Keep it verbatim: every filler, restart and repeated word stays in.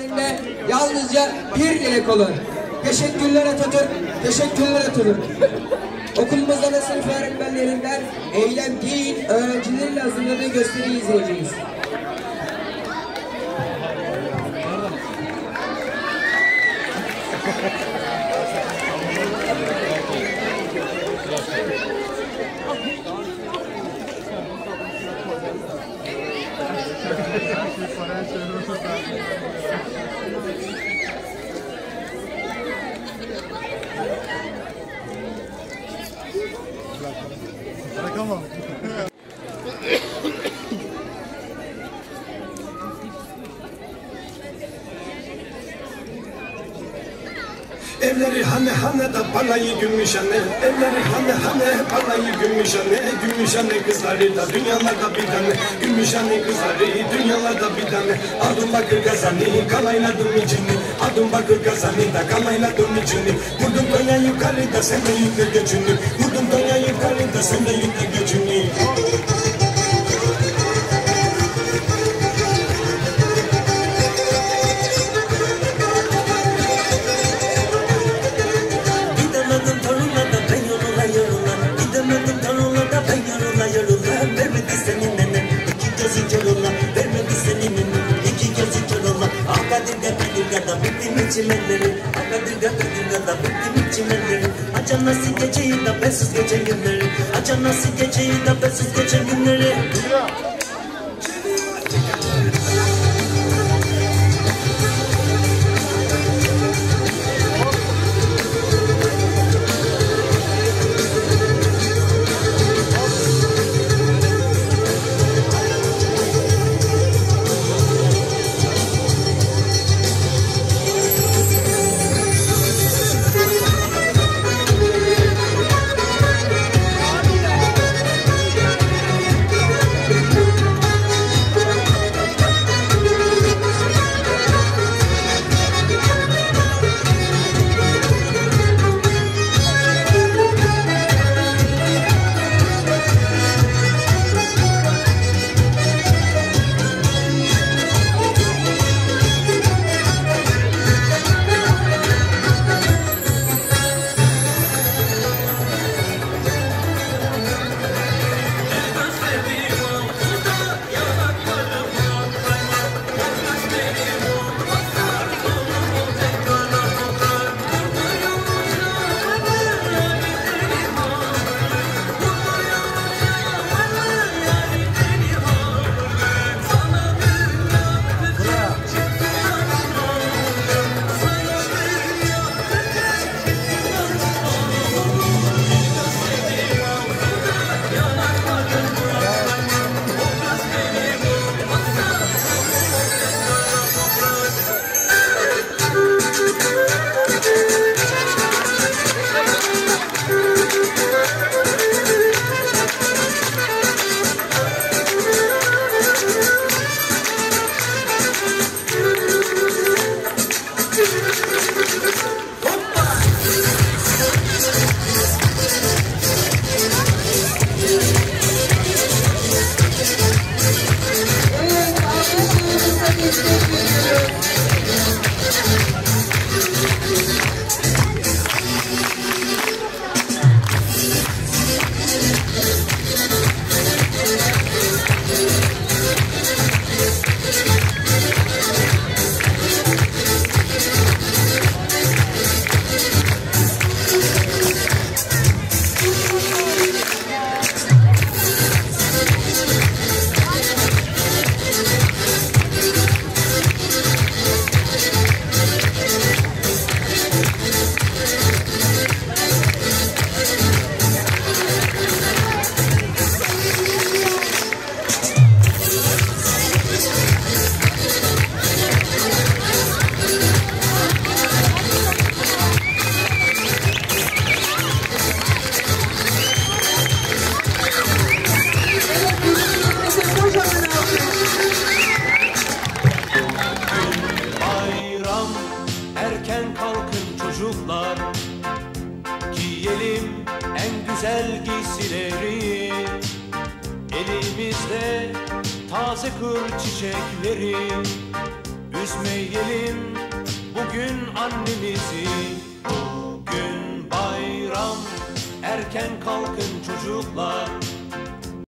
günlerinde yalnızca bir dilek olur. Teşekkürler Atatürk, teşekkürler Atatürk. Okulumuzda da sınıf öğretmenlerinden Eylem Din öğrencilerin hazırladığı gösteriyi izleyeceğiz. Bırakamam. Evleri hane hane da balayı gümüş anne. Evleri hane hane balayı gümüş anne. Gümüş anne kızları da dünyalarda bir tane. Gümüş anne kızları dünyalarda bir tane. Adım bakır kazanı kalayladım içini. Adım bakır kazanı da kalayladım içini. Vurdum toya yukarıda sen de yükle göçünü. Vurdum toya yukarıda sen de yükle göçünü. Çimenleri, akadirga kadirga da bittim çimenleri. Acan nasıl geceyi da bensiz geçen günleri. Acan nasıl geceyi da bensiz geçen günleri. güzel giysileri, elimizde taze kır çiçekleri, Üzmeyelim bugün annemizi. Bugün bayram, erken kalkın çocuklar.